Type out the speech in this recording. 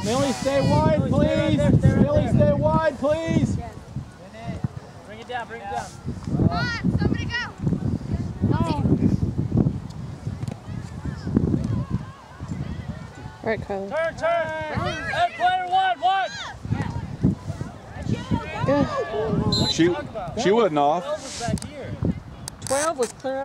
Millie, stay wide, please. Millie, stay wide, please. Bring it down, bring it down. Come on, somebody go. All right, Kylie. Turn. Hey, player one. Good. She wasn't off. 12 was back here. 12 was clear.